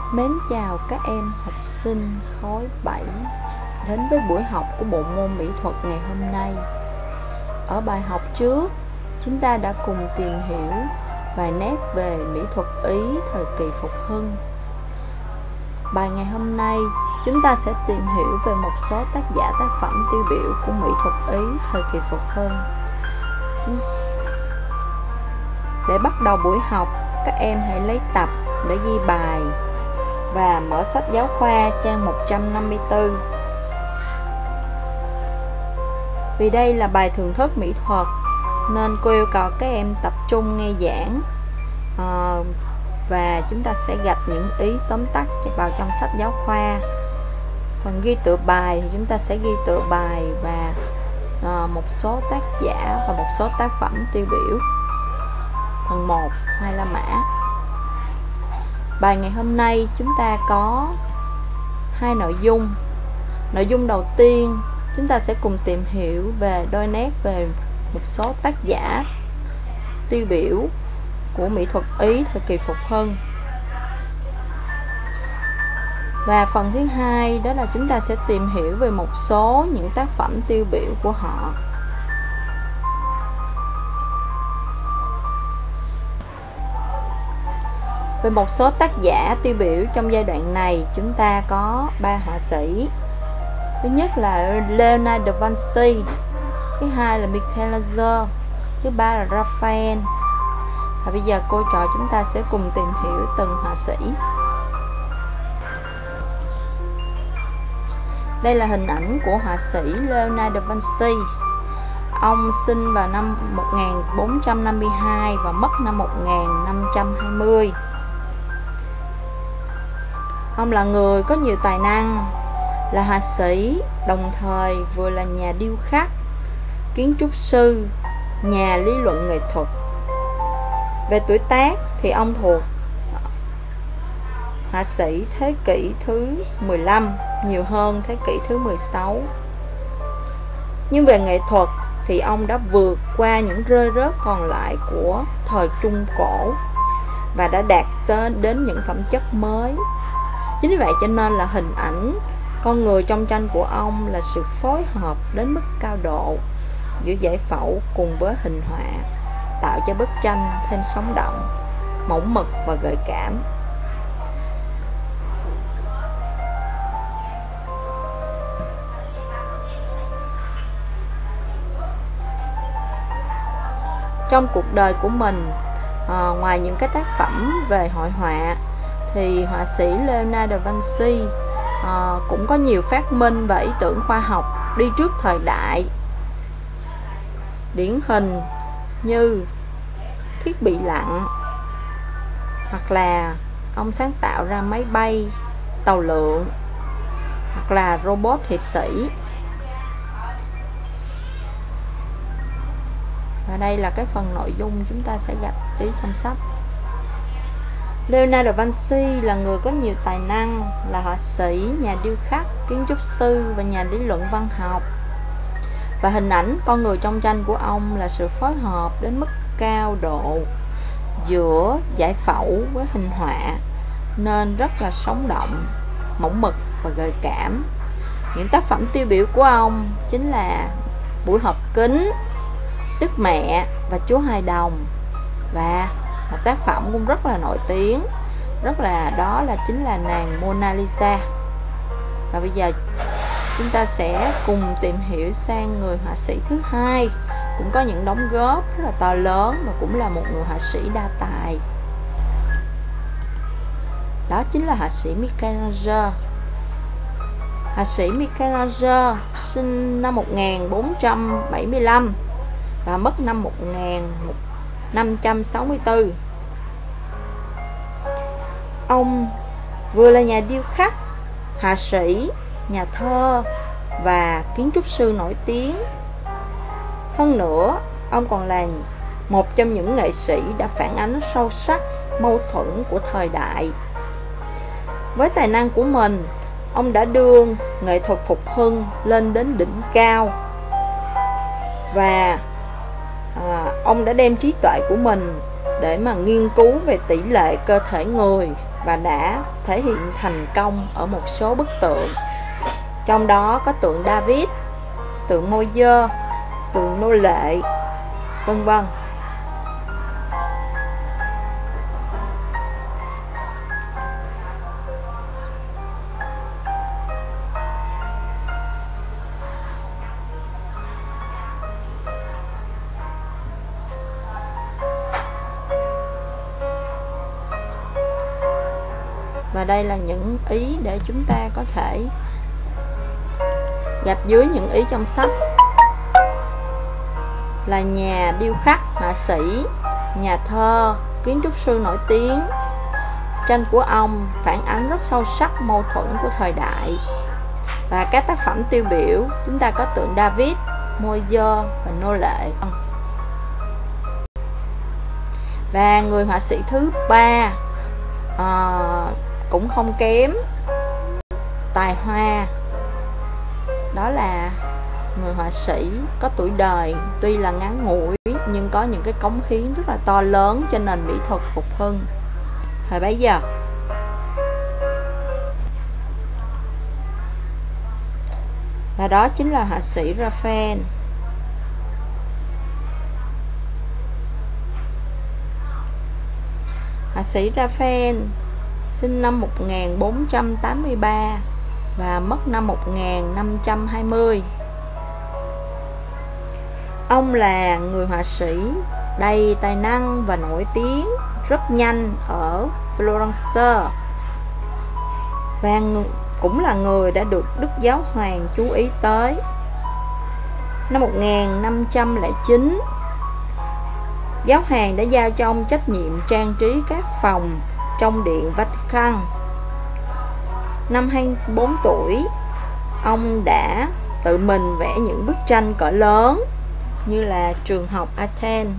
Mến chào các em học sinh khối 7 đến với buổi học của bộ môn mỹ thuật ngày hôm nay. Ở bài học trước, chúng ta đã cùng tìm hiểu vài nét về mỹ thuật Ý thời kỳ phục hưng. Bài ngày hôm nay, chúng ta sẽ tìm hiểu về một số tác giả tác phẩm tiêu biểu của mỹ thuật Ý thời kỳ phục hưng. Để bắt đầu buổi học, các em hãy lấy tập để ghi bài và mở sách giáo khoa trang 154. Vì đây là bài thưởng thức mỹ thuật nên cô yêu cầu các em tập trung nghe giảng, và chúng ta sẽ gạch những ý tóm tắt vào trong sách giáo khoa. Phần ghi tựa bài thì chúng ta sẽ ghi tựa bài và một số tác giả và một số tác phẩm tiêu biểu. Phần 1, Hoa La Mã. Bài ngày hôm nay chúng ta có hai nội dung. Nội dung đầu tiên, chúng ta sẽ cùng tìm hiểu về đôi nét về một số tác giả tiêu biểu của mỹ thuật Ý thời kỳ phục hưng. Và phần thứ hai đó là chúng ta sẽ tìm hiểu về một số những tác phẩm tiêu biểu của họ. Về một số tác giả tiêu biểu trong giai đoạn này, chúng ta có ba họa sĩ. Thứ nhất là Leonardo da Vinci, thứ hai là Michelangelo, thứ ba là Raphael. Và bây giờ cô trò chúng ta sẽ cùng tìm hiểu từng họa sĩ. Đây là hình ảnh của họa sĩ Leonardo da Vinci. Ông sinh vào năm 1452 và mất năm 1520. Ông là người có nhiều tài năng, là họa sĩ, đồng thời vừa là nhà điêu khắc, kiến trúc sư, nhà lý luận nghệ thuật. Về tuổi tác thì ông thuộc họa sĩ thế kỷ thứ 15 nhiều hơn thế kỷ thứ 16. Nhưng về nghệ thuật thì ông đã vượt qua những rơi rớt còn lại của thời Trung Cổ và đã đạt đến những phẩm chất mới. Chính vậy cho nên là hình ảnh con người trong tranh của ông là sự phối hợp đến mức cao độ giữa giải phẫu cùng với hình họa, tạo cho bức tranh thêm sống động, mẫu mực và gợi cảm. Trong cuộc đời của mình, ngoài những cái tác phẩm về hội họa thì họa sĩ Leonardo da Vinci cũng có nhiều phát minh và ý tưởng khoa học đi trước thời đại. Điển hình như thiết bị lặn, hoặc là ông sáng tạo ra máy bay, tàu lượn, hoặc là robot hiệp sĩ. Và đây là cái phần nội dung chúng ta sẽ gạch ý trong sách. Leonardo da Vinci là người có nhiều tài năng, là họa sĩ, nhà điêu khắc, kiến trúc sư và nhà lý luận văn học. Và hình ảnh con người trong tranh của ông là sự phối hợp đến mức cao độ giữa giải phẫu với hình họa, nên rất là sống động, mẫu mực và gợi cảm. Những tác phẩm tiêu biểu của ông chính là Buổi họp kính, Đức Mẹ và Chúa Hài Đồng, và một tác phẩm cũng rất là nổi tiếng, đó là chính là nàng Mona Lisa. Và bây giờ chúng ta sẽ cùng tìm hiểu sang người họa sĩ thứ hai, cũng có những đóng góp rất là to lớn và cũng là một người họa sĩ đa tài. Đó chính là họa sĩ Michelangelo. Họa sĩ Michelangelo sinh năm 1475 và mất năm 1564. Ông vừa là nhà điêu khắc, họa sĩ, nhà thơ và kiến trúc sư nổi tiếng. Hơn nữa, ông còn là một trong những nghệ sĩ đã phản ánh sâu sắc mâu thuẫn của thời đại. Với tài năng của mình, ông đã đưa nghệ thuật phục hưng lên đến đỉnh cao, và ông đã đem trí tuệ của mình để mà nghiên cứu về tỷ lệ cơ thể người, và đã thể hiện thành công ở một số bức tượng. Trong đó có tượng David, tượng Môi-dơ, tượng nô lệ, vân vân. Và đây là những ý để chúng ta có thể gạch dưới những ý trong sách. Là nhà điêu khắc, họa sĩ, nhà thơ, kiến trúc sư nổi tiếng. Tranh của ông phản ánh rất sâu sắc mâu thuẫn của thời đại. Và các tác phẩm tiêu biểu chúng ta có tượng David, Môi-dơ và nô lệ. Và người họa sĩ thứ ba cũng không kém tài hoa, đó là người họa sĩ có tuổi đời tuy là ngắn ngủi nhưng có những cái cống hiến rất là to lớn cho nền mỹ thuật phục hưng thời bấy giờ. Và đó chính là họa sĩ Raphael. Họa sĩ Raphael sinh năm 1483 và mất năm 1520. Ông là người họa sĩ đầy tài năng và nổi tiếng rất nhanh ở Florence, và cũng là người đã được Đức Giáo Hoàng chú ý tới. Năm 1509, Giáo hoàng đã giao cho ông trách nhiệm trang trí các phòng trong điện Vatican. Năm 24 tuổi, ông đã tự mình vẽ những bức tranh cỡ lớn như là Trường học Athens.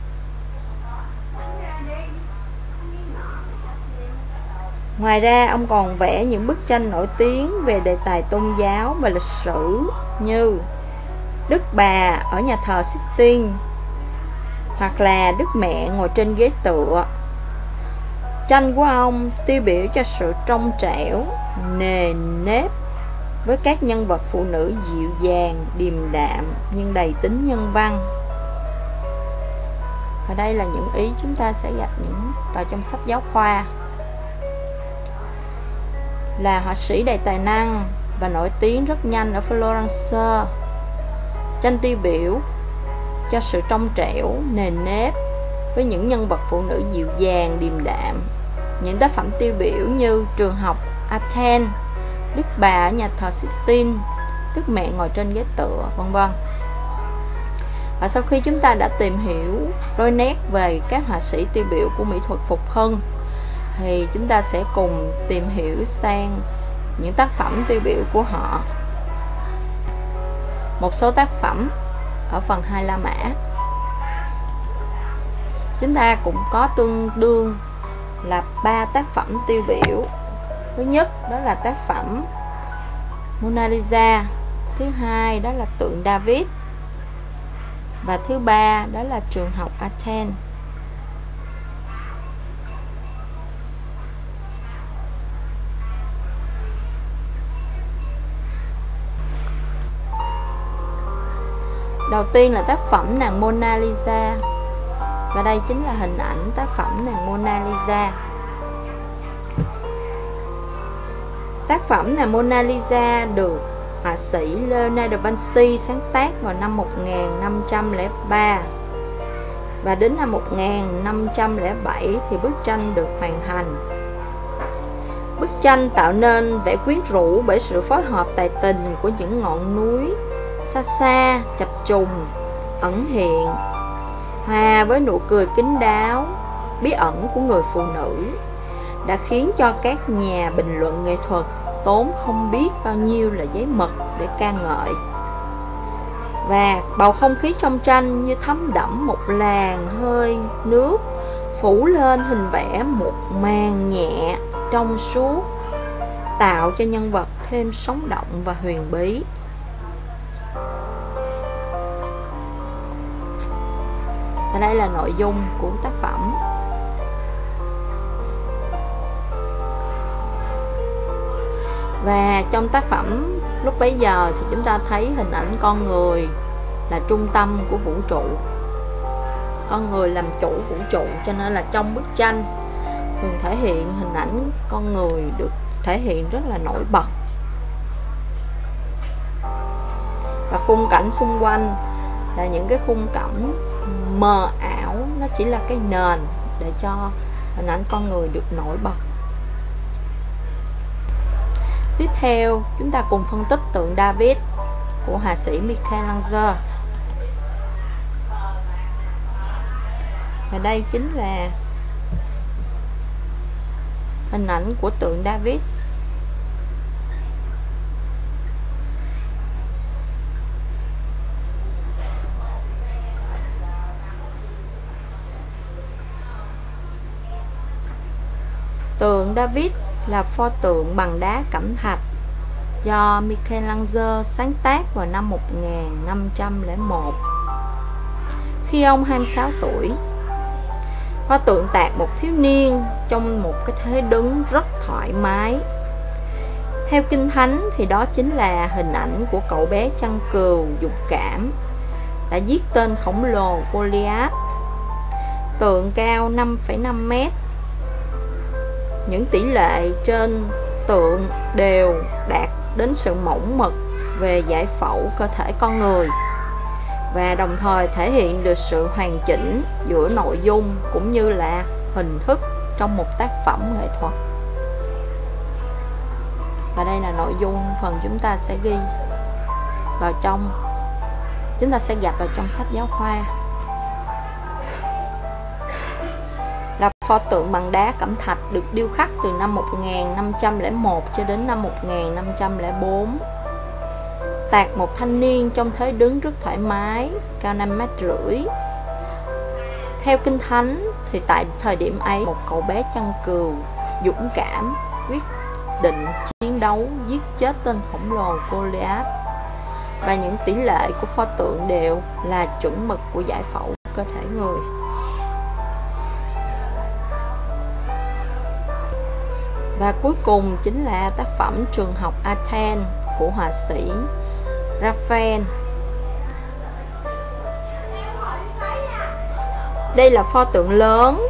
Ngoài ra, ông còn vẽ những bức tranh nổi tiếng về đề tài tôn giáo và lịch sử như Đức Bà ở nhà thờ Sistine, hoặc là Đức Mẹ ngồi trên ghế tựa. Tranh của ông tiêu biểu cho sự trong trẻo, nề nếp với các nhân vật phụ nữ dịu dàng, điềm đạm nhưng đầy tính nhân văn. Và đây là những ý chúng ta sẽ gặp những vào trong sách giáo khoa. Là họa sĩ đầy tài năng và nổi tiếng rất nhanh ở Florence. Tranh tiêu biểu cho sự trong trẻo, nền nếp với những nhân vật phụ nữ dịu dàng, điềm đạm. Những tác phẩm tiêu biểu như Trường học Athens, Đức Bà ở nhà thờ Sistine, Đức Mẹ ngồi trên ghế tựa, vân vân. Và sau khi chúng ta đã tìm hiểu đôi nét về các họa sĩ tiêu biểu của mỹ thuật phục hưng, thì chúng ta sẽ cùng tìm hiểu sang những tác phẩm tiêu biểu của họ. Một số tác phẩm ở phần 2 La Mã. Chúng ta cũng có tương đương là 3 tác phẩm tiêu biểu. Thứ nhất đó là tác phẩm Mona Lisa, thứ hai đó là tượng David, và thứ ba đó là Trường học Athens. Đầu tiên là tác phẩm nàng Mona Lisa, và đây chính là hình ảnh tác phẩm nàng Mona Lisa. Tác phẩm nàng Mona Lisa được họa sĩ Leonardo da Vinci sáng tác vào năm 1503, và đến năm 1507 thì bức tranh được hoàn thành. Bức tranh tạo nên vẻ quyến rũ bởi sự phối hợp tài tình của những ngọn núi xa xa, chập trùng, ẩn hiện, hòa với nụ cười kín đáo, bí ẩn của người phụ nữ, đã khiến cho các nhà bình luận nghệ thuật tốn không biết bao nhiêu là giấy mực để ca ngợi. Và bầu không khí trong tranh như thấm đẫm một làn hơi nước, phủ lên hình vẽ một màn nhẹ, trong suốt, tạo cho nhân vật thêm sống động và huyền bí. Và đây là nội dung của tác phẩm. Và trong tác phẩm lúc bấy giờ thì chúng ta thấy hình ảnh con người là trung tâm của vũ trụ, con người làm chủ vũ trụ, cho nên là trong bức tranh thường thể hiện hình ảnh con người được thể hiện rất là nổi bật. Và khung cảnh xung quanh là những cái khung cảnh mờ ảo, nó chỉ là cái nền để cho hình ảnh con người được nổi bật. Tiếp theo chúng ta cùng phân tích tượng David của họa sĩ Michelangelo. Và đây chính là hình ảnh của tượng David. Tượng David là pho tượng bằng đá cẩm thạch do Michelangelo sáng tác vào năm 1501 khi ông 26 tuổi. Pho tượng tạc một thiếu niên trong một cái thế đứng rất thoải mái. Theo Kinh Thánh thì đó chính là hình ảnh của cậu bé chăn cừu dũng cảm đã giết tên khổng lồ Goliath. Tượng cao 5,5 mét. Những tỷ lệ trên tượng đều đạt đến sự mẫu mực về giải phẫu cơ thể con người và đồng thời thể hiện được sự hoàn chỉnh giữa nội dung cũng như là hình thức trong một tác phẩm nghệ thuật. Và đây là nội dung phần chúng ta sẽ ghi vào trong, chúng ta sẽ gặp vào trong sách giáo khoa. Là pho tượng bằng đá cẩm thạch được điêu khắc từ năm 1501 cho đến năm 1504. Tạc một thanh niên trong thế đứng rất thoải mái, cao 5,5 mét. Theo Kinh Thánh thì tại thời điểm ấy, một cậu bé chăn cừu dũng cảm quyết định chiến đấu giết chết tên khổng lồ Goliath. Và những tỷ lệ của pho tượng đều là chuẩn mực của giải phẫu cơ thể người. Và cuối cùng chính là tác phẩm Trường học Athens của họa sĩ Raphael. Đây là pho tượng lớn,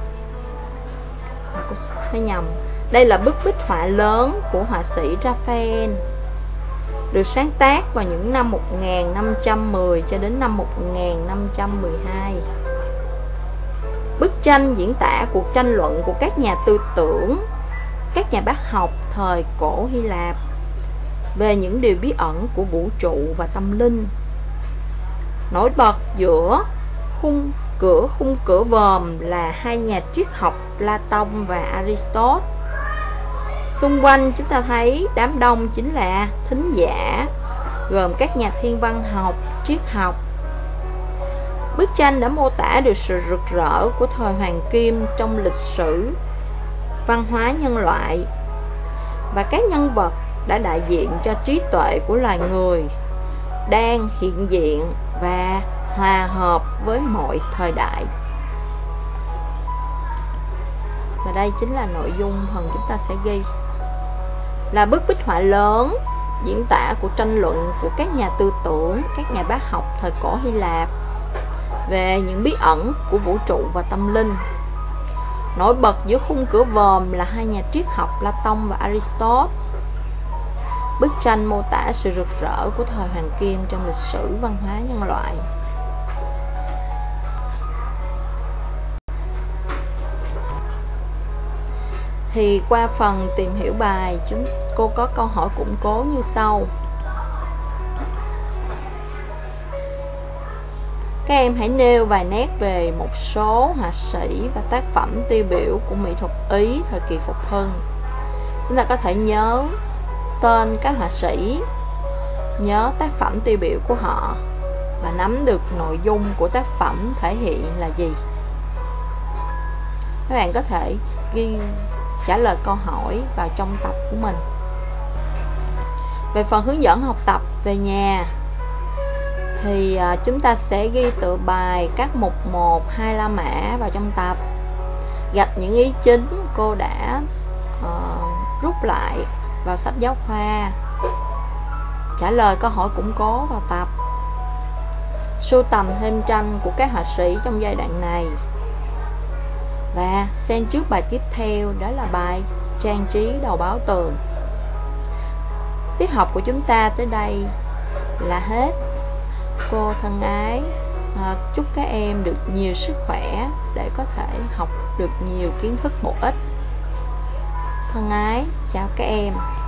đây là bức bích họa lớn của họa sĩ Raphael, được sáng tác vào những năm 1510 cho đến năm 1512. Bức tranh diễn tả cuộc tranh luận của các nhà tư tưởng, các nhà bác học thời cổ Hy Lạp về những điều bí ẩn của vũ trụ và tâm linh. Nổi bật giữa khung cửa vòm là hai nhà triết học Platon và Aristotle. Xung quanh chúng ta thấy đám đông chính là thính giả, gồm các nhà thiên văn học, triết học. Bức tranh đã mô tả được sự rực rỡ của thời Hoàng Kim trong lịch sử văn hóa nhân loại, và các nhân vật đã đại diện cho trí tuệ của loài người đang hiện diện và hòa hợp với mọi thời đại. Và đây chính là nội dung phần chúng ta sẽ ghi. Là bức bích họa lớn diễn tả cuộc tranh luận của các nhà tư tưởng, các nhà bác học thời cổ Hy Lạp về những bí ẩn của vũ trụ và tâm linh. Nổi bật giữa khung cửa vòm là hai nhà triết học Platon và Aristotle. Bức tranh mô tả sự rực rỡ của thời Hoàng Kim trong lịch sử văn hóa nhân loại. Thì qua phần tìm hiểu bài, cô có câu hỏi củng cố như sau. Các em hãy nêu vài nét về một số họa sĩ và tác phẩm tiêu biểu của mỹ thuật Ý thời kỳ phục hưng. Chúng ta có thể nhớ tên các họa sĩ, nhớ tác phẩm tiêu biểu của họ và nắm được nội dung của tác phẩm thể hiện là gì. Các bạn có thể ghi trả lời câu hỏi vào trong tập của mình. Về phần hướng dẫn học tập về nhà thì chúng ta sẽ ghi tựa bài các mục 1, 2 La Mã vào trong tập, gạch những ý chính cô đã rút lại vào sách giáo khoa, trả lời câu hỏi củng cố vào tập, sưu tầm thêm tranh của các họa sĩ trong giai đoạn này. Và xem trước bài tiếp theo, đó là bài trang trí đầu báo tường. Tiết học của chúng ta tới đây là hết. Cô thân ái chúc các em được nhiều sức khỏe để có thể học được nhiều kiến thức bổ ích. Thân ái, chào các em.